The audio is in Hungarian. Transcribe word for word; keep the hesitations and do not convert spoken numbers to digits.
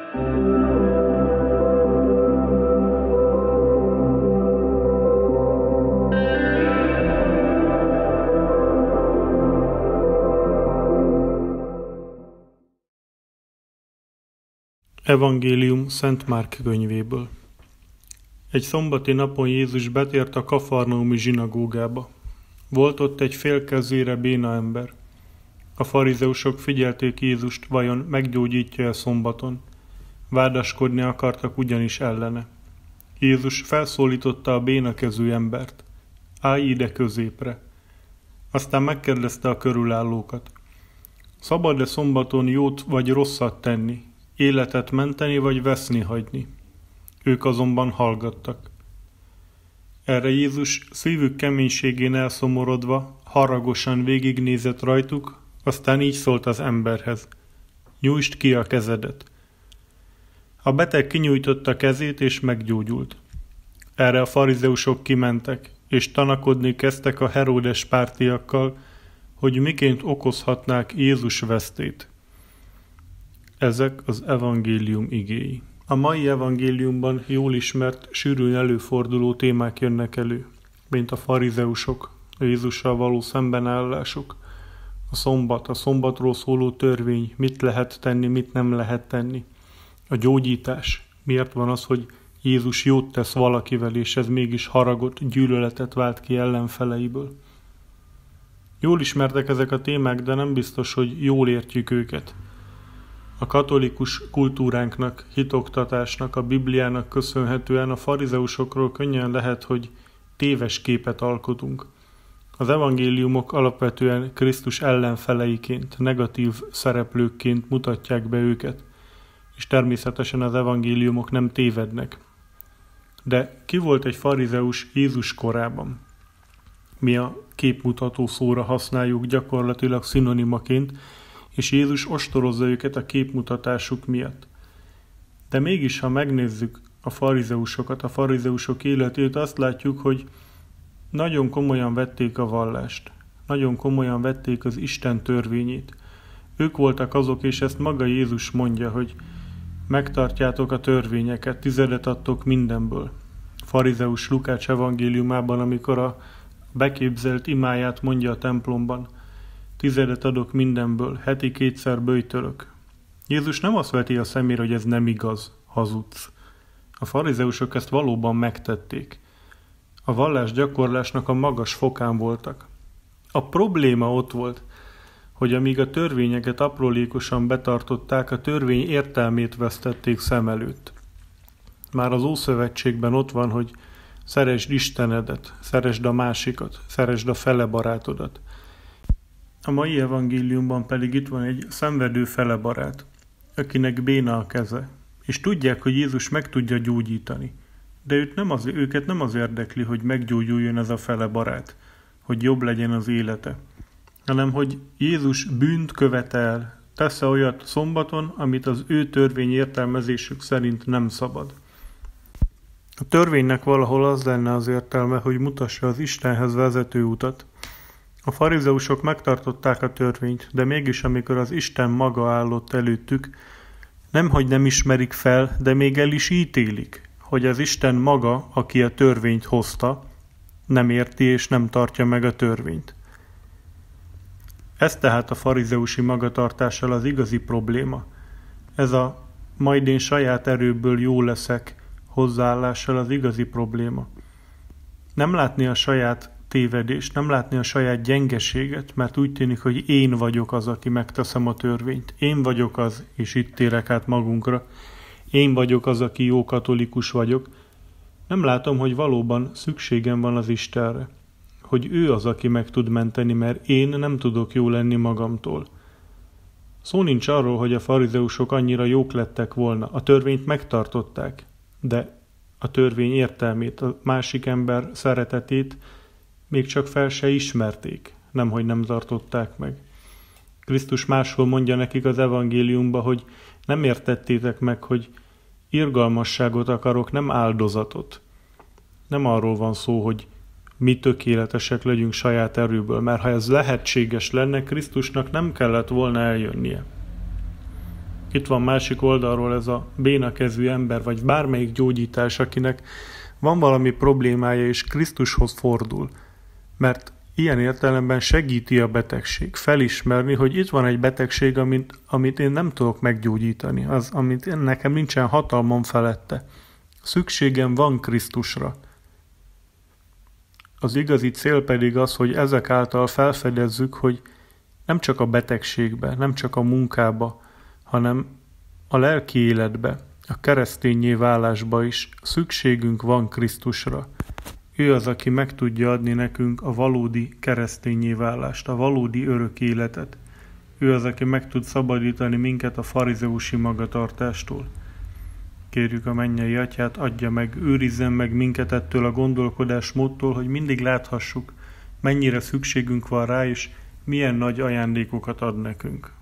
Evangélium Szent Márk könyvéből. Egy szombati napon Jézus betért a kafarnaumi zsinagógába. Volt ott egy félkezére béna ember. A farizeusok figyelték Jézust, vajon meggyógyítja-e szombaton. Vádaskodni akartak ugyanis ellene. Jézus felszólította a bénakezű embert. Állj ide középre. Aztán megkérdezte a körülállókat. Szabad-e szombaton jót vagy rosszat tenni? Életet menteni vagy veszni hagyni? Ők azonban hallgattak. Erre Jézus szívük keménységén elszomorodva, haragosan végignézett rajtuk, aztán így szólt az emberhez. Nyújtsd ki a kezedet. A beteg kinyújtotta kezét és meggyógyult. Erre a farizeusok kimentek, és tanakodni kezdtek a Heródes pártiakkal, hogy miként okozhatnák Jézus vesztét. Ezek az evangélium igéi. A mai evangéliumban jól ismert, sűrűn előforduló témák jönnek elő, mint a farizeusok, a Jézussal való szembenállások, a szombat, a szombatról szóló törvény, mit lehet tenni, mit nem lehet tenni, a gyógyítás, miért van az, hogy Jézus jót tesz valakivel, és ez mégis haragot, gyűlöletet vált ki ellenfeleiből. Jól ismertek ezek a témák, de nem biztos, hogy jól értjük őket. A katolikus kultúránknak, hitoktatásnak, a Bibliának köszönhetően a farizeusokról könnyen lehet, hogy téves képet alkotunk. Az evangéliumok alapvetően Krisztus ellenfeleiként, negatív szereplőkként mutatják be őket, és természetesen az evangéliumok nem tévednek. De ki volt egy farizeus Jézus korában? Mi a képmutató szóra használjuk gyakorlatilag szinonimaként, és Jézus ostorozza őket a képmutatásuk miatt. De mégis, ha megnézzük a farizeusokat, a farizeusok életét, azt látjuk, hogy nagyon komolyan vették a vallást, nagyon komolyan vették az Isten törvényét. Ők voltak azok, és ezt maga Jézus mondja, hogy megtartjátok a törvényeket, tizedet adtok mindenből. Farizeus Lukács evangéliumában, amikor a beképzelt imáját mondja a templomban, tizedet adok mindenből, heti kétszer böjtölök. Jézus nem azt veti a szemére, hogy ez nem igaz, hazudsz. A farizeusok ezt valóban megtették. A vallás gyakorlásnak a magas fokán voltak. A probléma ott volt, hogy amíg a törvényeket aprólékosan betartották, a törvény értelmét vesztették szem előtt. Már az Ószövetségben ott van, hogy szeresd Istenedet, szeresd a másikat, szeresd a fele barátodat. A mai evangéliumban pedig itt van egy szenvedő fele barát, akinek béna a keze, és tudják, hogy Jézus meg tudja gyógyítani. De őt nem az, őket nem az érdekli, hogy meggyógyuljon ez a fele barát, hogy jobb legyen az élete, hanem hogy Jézus bűnt követel, tesz-e olyat szombaton, amit az ő törvény értelmezésük szerint nem szabad. A törvénynek valahol az lenne az értelme, hogy mutassa az Istenhez vezető utat. A farizeusok megtartották a törvényt, de mégis amikor az Isten maga állott előttük, nemhogy nem ismerik fel, de még el is ítélik, hogy az Isten maga, aki a törvényt hozta, nem érti és nem tartja meg a törvényt. Ez tehát a farizeusi magatartással az igazi probléma. Ez a majd én saját erőből jó leszek hozzáállással az igazi probléma. Nem látni a saját tévedést, nem látni a saját gyengeséget, mert úgy tűnik, hogy én vagyok az, aki megteszem a törvényt. Én vagyok az, és itt térek át magunkra. Én vagyok az, aki jó katolikus vagyok. Nem látom, hogy valóban szükségem van az Istenre. Hogy ő az, aki meg tud menteni, mert én nem tudok jó lenni magamtól. Szó nincs arról, hogy a farizeusok annyira jók lettek volna. A törvényt megtartották, de a törvény értelmét, a másik ember szeretetét még csak fel se ismerték, nemhogy nem tartották meg. Krisztus máshol mondja nekik az evangéliumba, hogy nem értettétek meg, hogy irgalmasságot akarok, nem áldozatot. Nem arról van szó, hogy mi tökéletesek legyünk saját erőből, mert ha ez lehetséges lenne, Krisztusnak nem kellett volna eljönnie. Itt van másik oldalról ez a bénakezű ember, vagy bármelyik gyógyítás, akinek van valami problémája, és Krisztushoz fordul. Mert ilyen értelemben segíti a betegség felismerni, hogy itt van egy betegség, amit, amit én nem tudok meggyógyítani, az, amit nekem nincsen hatalmam felette. Szükségem van Krisztusra. Az igazi cél pedig az, hogy ezek által felfedezzük, hogy nem csak a betegségbe, nem csak a munkába, hanem a lelki életbe, a kereszténnyé válásba is szükségünk van Krisztusra. Ő az, aki meg tudja adni nekünk a valódi kereszténnyé válást, a valódi örök életet. Ő az, aki meg tud szabadítani minket a farizeusi magatartástól. Kérjük a mennyei Atyát, adja meg, őrizzen meg minket ettől a gondolkodásmódtól, hogy mindig láthassuk, mennyire szükségünk van rá, és milyen nagy ajándékokat ad nekünk.